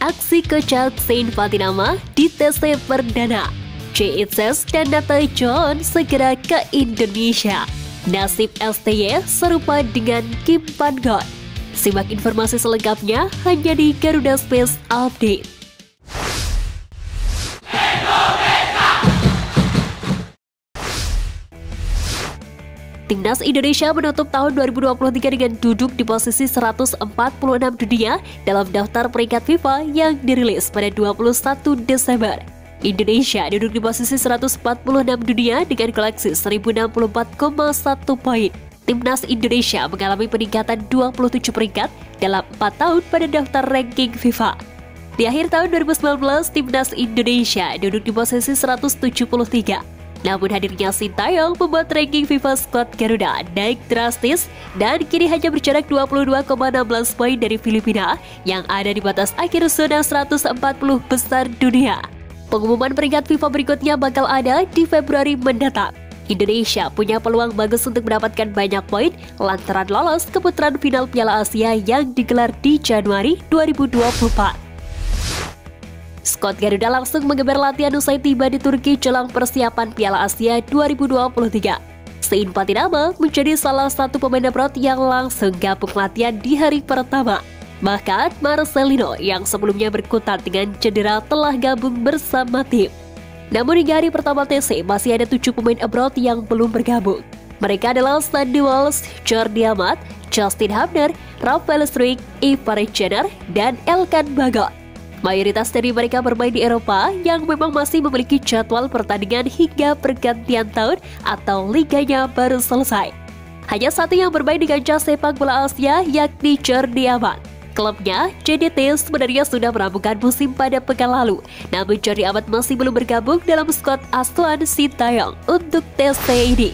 Aksi kocak Saint Fatinama di TC perdana. Jay Itzes dan Nathan John segera ke Indonesia. Nasib STY serupa dengan Kim Pan-gon. Simak informasi selengkapnya hanya di Garuda Space Update. Timnas Indonesia menutup tahun 2023 dengan duduk di posisi 146 dunia dalam daftar peringkat FIFA yang dirilis pada 21 Desember. Indonesia duduk di posisi 146 dunia dengan koleksi 1064,1 poin. Timnas Indonesia mengalami peningkatan 27 peringkat dalam 4 tahun pada daftar ranking FIFA. Di akhir tahun 2019, Timnas Indonesia duduk di posisi 173. Namun hadirnya Sintayong membuat ranking FIFA skuad Garuda naik drastis dan kini hanya berjarak 22,16 poin dari Filipina yang ada di batas akhir zona 140 besar dunia. Pengumuman peringkat FIFA berikutnya bakal ada di Februari mendatang. Indonesia punya peluang bagus untuk mendapatkan banyak poin lantaran lolos ke putaran final Piala Asia yang digelar di Januari 2024. Skuad Garuda langsung menggeber latihan usai tiba di Turki jelang persiapan Piala Asia 2023. Saint Fatinama menjadi salah satu pemain abroad yang langsung gabung latihan di hari pertama. Bahkan Marcelino yang sebelumnya berkutat dengan cedera telah gabung bersama tim. Namun hingga hari pertama TC masih ada 7 pemain abroad yang belum bergabung. Mereka adalah Sandy Walsh, Jordi Amat, Justin Hubner, Rafael Struijk, Ivar Jenner, dan Elkan Bagot. Mayoritas dari mereka bermain di Eropa yang memang masih memiliki jadwal pertandingan hingga pergantian tahun atau liganya baru selesai. Hanya satu yang bermain di kancah sepak bola Asia yakni Jordi Amat. Klubnya, JDT sebenarnya sudah merampungkan musim pada pekan lalu. Namun Jordi Amat masih belum bergabung dalam skuad asuhan Sintayong untuk TC ini.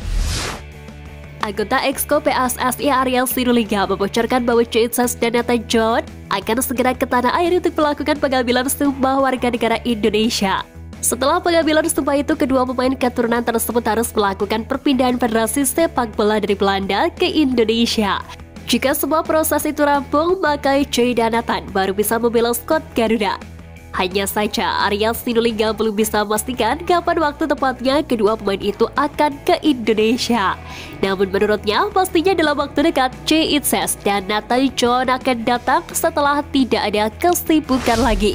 Anggota Exco PSSI Ariel Sinulinga membocorkan bahwa Jay Itzes dan Nathan John akan segera ke tanah air untuk melakukan pengambilan sumpah warga negara Indonesia. Setelah pengambilan sumpah itu, kedua pemain keturunan tersebut harus melakukan perpindahan federasi sepak bola dari Belanda ke Indonesia. Jika semua proses itu rampung, maka Jay dan Nathan baru bisa membela skuad Garuda. Hanya saja Ariel Sinulinga belum bisa memastikan kapan waktu tepatnya kedua pemain itu akan ke Indonesia. Namun menurutnya pastinya dalam waktu dekat Jay Itzes dan Nathan John akan datang setelah tidak ada kesibukan lagi.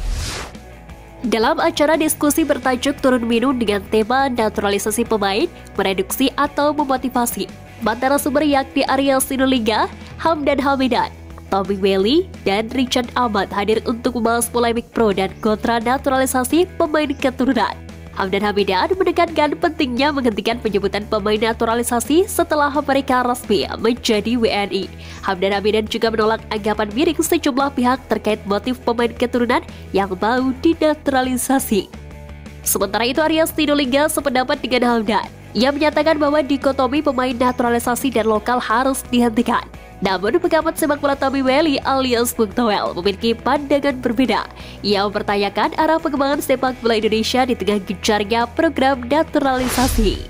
Dalam acara diskusi bertajuk Turun Minum dengan tema naturalisasi pemain, mereduksi atau memotivasi, antara sumber yakni Ariel Sinulinga, Hamdan Hamidan, Tommy Welly, dan Richard Ahmad hadir untuk membahas polemik pro dan kontra naturalisasi pemain keturunan. Hamdan Hamidan menekankan pentingnya menghentikan penyebutan pemain naturalisasi setelah mereka resmi menjadi WNI. Hamdan Hamidan juga menolak anggapan miring sejumlah pihak terkait motif pemain keturunan yang mau dinaturalisasi. Sementara itu Ariel Sinulinga sependapat dengan Hamdan. Ia menyatakan bahwa dikotomi pemain naturalisasi dan lokal harus dihentikan. Namun pengamat sepak bola Tommy Welly alias Bung Toel memiliki pandangan berbeda. Ia mempertanyakan arah pengembangan sepak bola Indonesia di tengah gencarnya program naturalisasi.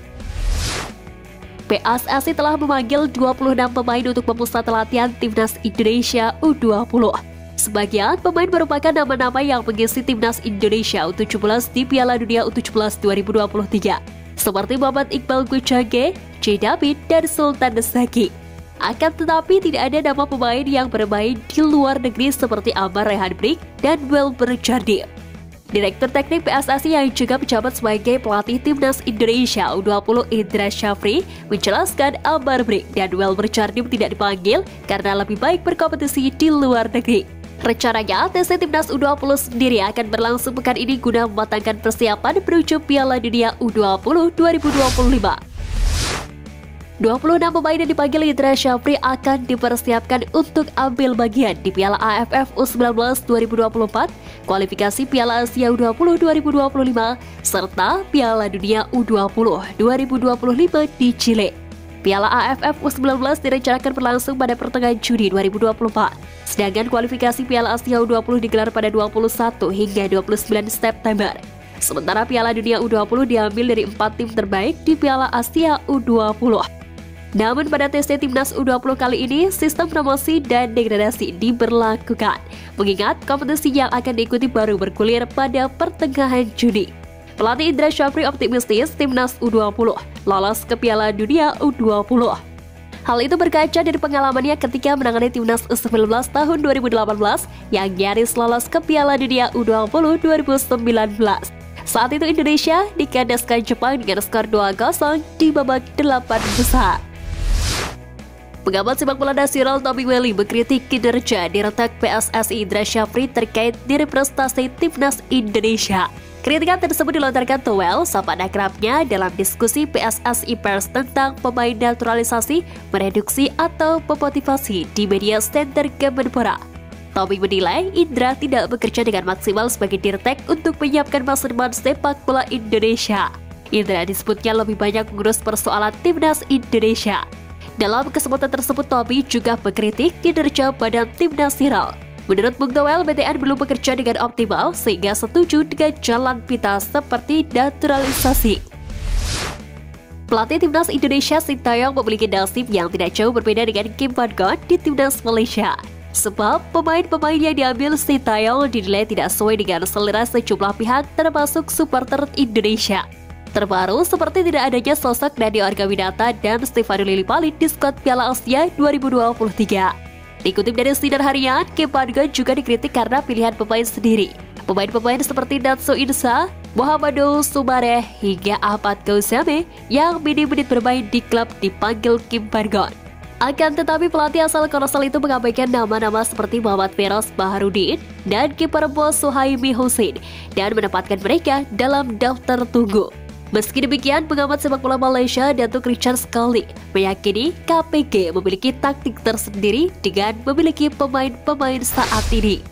PSSI telah memanggil 26 pemain untuk memusat latihan Timnas Indonesia U20. Sebagian pemain merupakan nama-nama yang mengisi Timnas Indonesia U17 di Piala Dunia U17 2023. Seperti Muhammad Iqbal Gouchage, J. David, dan Sultan Zaki. Akan tetapi tidak ada nama pemain yang bermain di luar negeri seperti Amar Rehan Brink dan Welber Jardim. Direktur Teknik PSSI yang juga menjabat sebagai pelatih Timnas Indonesia U20 Indra Syafri menjelaskan Amar Brink dan Welber Jardim tidak dipanggil karena lebih baik berkompetisi di luar negeri. Rencananya, TC Timnas U20 sendiri akan berlangsung pekan ini guna mematangkan persiapan menuju Piala Dunia U20 2025. 26 pemain yang dipanggil Indra Syafri akan dipersiapkan untuk ambil bagian di Piala AFF U19 2024, kualifikasi Piala Asia U20 2025, serta Piala Dunia U20 2025 di Chile. Piala AFF U19 direncanakan berlangsung pada pertengahan Juni 2024, sedangkan kualifikasi Piala Asia U20 digelar pada 21 hingga 29 September. Sementara Piala Dunia U20 diambil dari 4 tim terbaik di Piala Asia U20. Namun pada tesnya Timnas U20 kali ini, sistem promosi dan degradasi diberlakukan, mengingat kompetisi yang akan diikuti baru bergulir pada pertengahan Juni. Pelatih Indra Syafri optimistis Timnas U20 lolos ke Piala Dunia U20. Hal itu berkaca dari pengalamannya ketika menangani Timnas U19 tahun 2018 yang nyaris lolos ke Piala Dunia U20 2019. Saat itu Indonesia dikandaskan Jepang dengan skor 2-0 di babak 8 besar. Pengamat sepak bola nasional Tommy Welly mengkritik kinerja direktur PSSI Indra Syafri terkait diri prestasi Timnas Indonesia. Kritikan tersebut dilontarkan Towel, sahabat akrabnya, dalam diskusi PSSI Pers tentang pemain naturalisasi, mereduksi atau memotivasi di media center Kemenpora. Tommy menilai Indra tidak bekerja dengan maksimal sebagai dirtek untuk menyiapkan masa depan sepak bola Indonesia. Indra disebutnya lebih banyak mengurus persoalan Timnas Indonesia. Dalam kesempatan tersebut, Tommy juga mengkritik kinerja badan tim nasional. Menurut Bung Towel, BTN belum bekerja dengan optimal sehingga setuju dengan jalan pintas seperti naturalisasi. Pelatih Timnas Indonesia Sintayong memiliki nasib yang tidak jauh berbeda dengan Kim Van Gon di Timnas Malaysia. Sebab pemain-pemain yang diambil Sintayong dinilai tidak sesuai dengan selera sejumlah pihak termasuk supporter Indonesia. Terbaru seperti tidak adanya sosok Nadi Argawinata dan Stefano Lillipali di skuad Piala Asia 2023. Dikutip dari Sinar Harian, Kim Van Gon juga dikritik karena pilihan pemain sendiri. Pemain-pemain seperti Natsu Insa, Muhammadul Sumare hingga Ahmad Gausame yang menit bermain di klub dipanggil Kim Van Gon. Akan tetapi pelatih asal Korsel itu mengabaikan nama-nama seperti Muhammad Feroz Baharudin dan kiper bos Suhaimi Hussein dan menempatkan mereka dalam daftar tunggu. Meski demikian, pengamat sepak bola Malaysia Datuk Richard Scully meyakini KPG memiliki taktik tersendiri dengan memiliki pemain-pemain saat ini.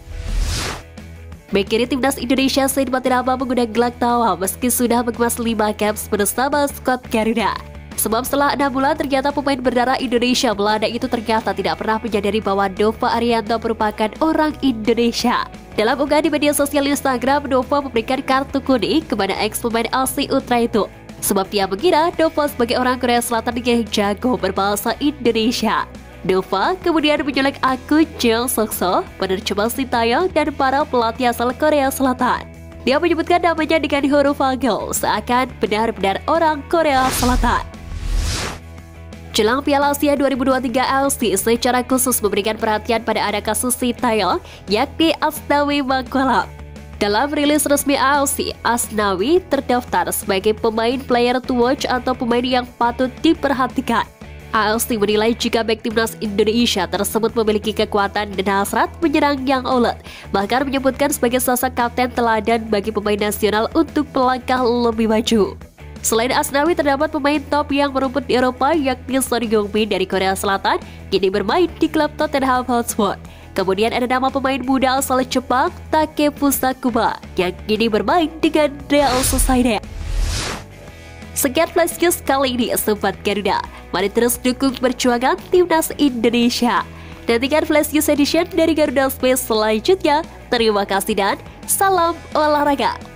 Bek kiri Timnas Indonesia Said Matinama mengundang gelak tawa meski sudah mengemas 5 caps bersama skuad Garuda. Sebab setelah 6 bulan ternyata pemain berdarah Indonesia Belanda itu ternyata tidak pernah menyadari bahwa Nova Arianto merupakan orang Indonesia. Dalam unggahan di media sosial Instagram, Nova memberikan kartu kuning kepada ex-pemain Aussie Ultra itu. Sebab dia mengira Nova sebagai orang Korea Selatan yang jago berbahasa Indonesia. Nova kemudian menyelek akun Jeong Sokso, penerjemah Sintayong dan para pelatih asal Korea Selatan. Dia menyebutkan namanya dengan huruf Hangul, seakan benar-benar orang Korea Selatan. Jelang Piala Asia 2023 LC secara khusus memberikan perhatian pada ada kasus Sintayong, yakni Asnawi Mangkulam. Dalam rilis resmi ALC, Asnawi terdaftar sebagai pemain player to watch atau pemain yang patut diperhatikan. ALC menilai jika bek Timnas Indonesia tersebut memiliki kekuatan dan hasrat menyerang yang ulet, bahkan menyebutkan sebagai sosok kapten teladan bagi pemain nasional untuk melangkah lebih maju. Selain Asnawi, terdapat pemain top yang merumput di Eropa yakni Son Heung-min dari Korea Selatan, kini bermain di klub Tottenham Hotspur. Kemudian ada nama pemain muda asal Jepang, Takefusa Kuba, yang kini bermain dengan Real Sociedad. Sekian Flash News kali ini, Sobat Garuda. Mari terus dukung perjuangan Timnas Indonesia. Nantikan Flash News Edition dari Garuda Space selanjutnya. Terima kasih dan salam olahraga.